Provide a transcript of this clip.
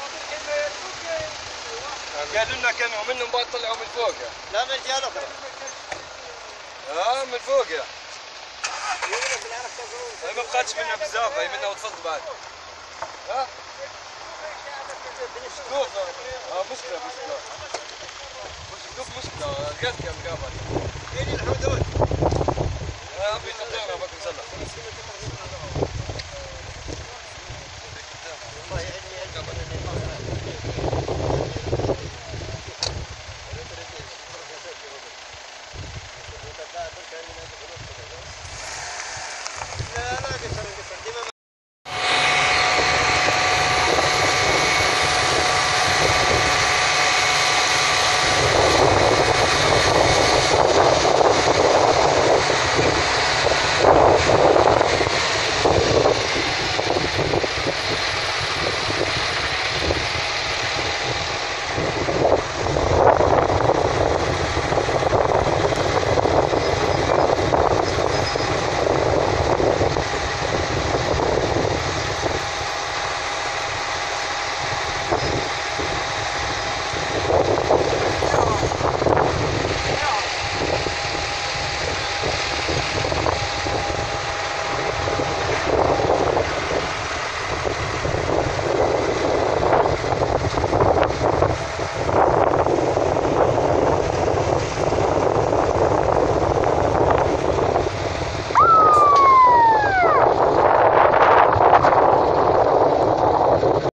قالوا لنا كانوا منهم بعد طلعوا من فوق. لا من الجهه الاخرى. من فوق يا. ما بقاتش منها بزاف، هي منها وتفض بعد. شوف مشكلة مشكلة غير كم قابل. فين الحدود؟ أبي خطيرة بك مسلح.